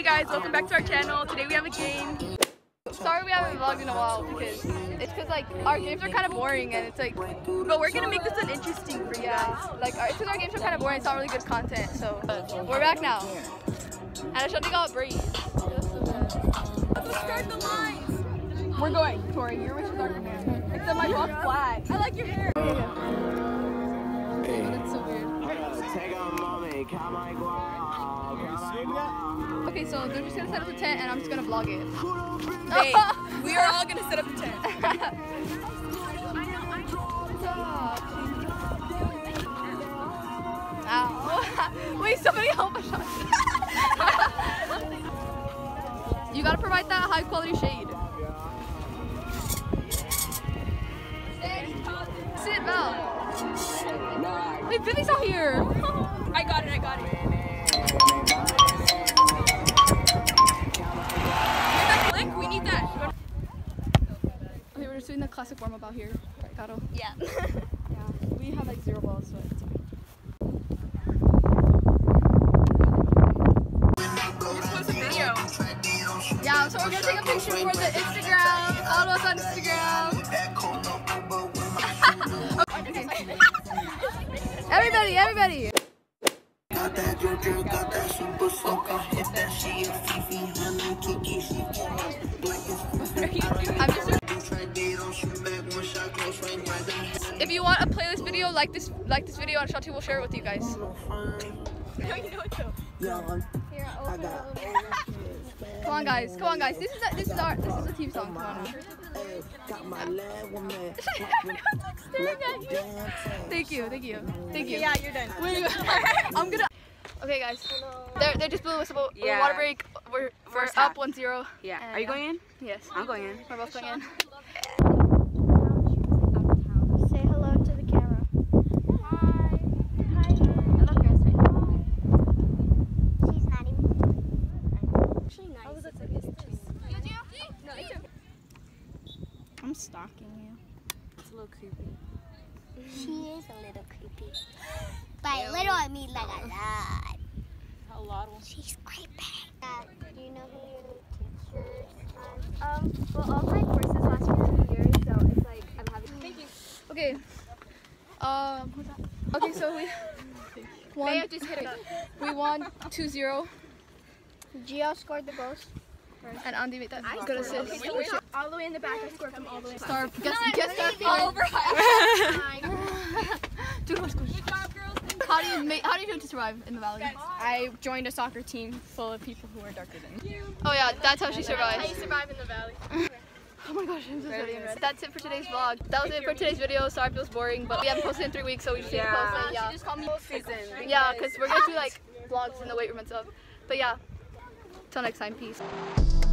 guys, welcome back to our channel. Today we have a game. Sorry we haven't vlogged in a while because like our games are kind of boring and it's like, but we're gonna make this one interesting for you guys. Like it's because our games are kind of boring, it's not really good content. So we're back now. And I showed you got breeze. Let's start the lines. We're going. Tori, you're with your dark hair. Except my rock flag. I like your hair. That's so weird. Okay, so they're just gonna set up the tent and I'm just gonna vlog it. Hey, we are all gonna set up the tent. Ow. Wait, somebody help us. You gotta provide that high quality shade. Sit, Val. Wait, Billy's out here. I got it. We need that. Okay, we're just doing the classic warm up out here. Right, Gato? Yeah. Yeah. We have like 0 balls, so it's fine. Post a video. Yeah, so we're gonna take a picture for the Instagram. Follow us on Instagram. Okay. Everybody. If you want a playlist video like this video, and Shanti will share it with you guys. No, you know it though. Here, Come on guys. This is a team song. Come on. Everyone's like staring at you. Thank you. Yeah, you're done. I'm gonna. Okay, guys. They just blew us a water break. We're up 1-0. Yeah. Are you going in? Yes. I'm going in. We're both going in. Say hello to the camera. Hi. I love girls right now. She's not even. Actually, nice. Oh, that's okay. No, it's okay. I'm stalking you. It's a little creepy. She is a little creepy. By little, I mean like a lot. A lot. She's creepy. Do you know who your teachers are? Well, all my courses last for 2 years, so it's like I'm having. Thank you. Okay. What's that? Okay, so we won 2-0. Gio scored the goals. And Andy made that good assist. All the way in the back, I scored from all the way. Guess star all over. Dude, let's go. Good job, girls. How do you do to survive in the valley? I joined a soccer team full of people who are darker than me. Oh yeah, that's how she survives. How you survive in the valley. Oh my gosh, I'm so sweaty and red. That's it for today's vlog. That was it for today's video. Sorry if it was boring, but we haven't posted in 3 weeks, so we just need to post it. Yeah. She just called me full season. Yeah, because we're gonna do like vlogs in the weight room and stuff. But yeah, till next time, peace.